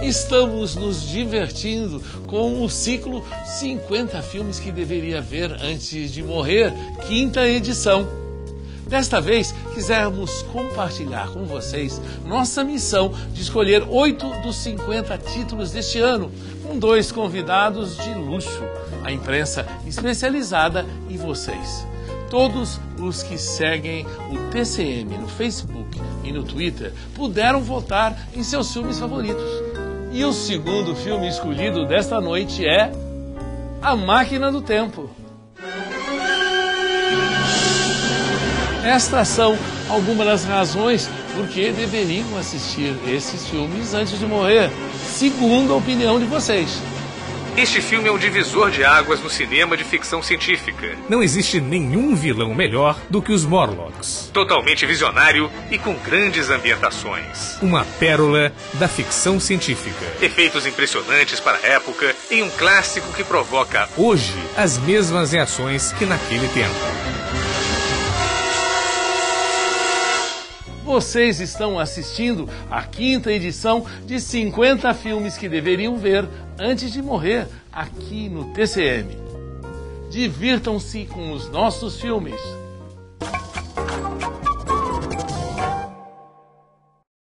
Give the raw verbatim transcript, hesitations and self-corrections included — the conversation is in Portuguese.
Estamos nos divertindo com o ciclo cinquenta filmes que deveria ver antes de morrer, quinta edição. Desta vez, quisemos compartilhar com vocês nossa missão de escolher oito dos cinquenta títulos deste ano, com dois convidados de luxo, a imprensa especializada e vocês. Todos os que seguem o T C M no Facebook e no Twitter puderam votar em seus filmes favoritos. E o segundo filme escolhido desta noite é A Máquina do Tempo. Estas são algumas das razões por que deveriam assistir esses filmes antes de morrer, segundo a opinião de vocês. Este filme é um divisor de águas no cinema de ficção científica. Não existe nenhum vilão melhor do que os Morlocks. Totalmente visionário e com grandes ambientações. Uma pérola da ficção científica. Efeitos impressionantes para a época em um clássico que provoca hoje as mesmas reações que naquele tempo. Vocês estão assistindo a quinta edição de cinquenta filmes que deveriam ver antes de morrer aqui no T C M. Divirtam-se com os nossos filmes.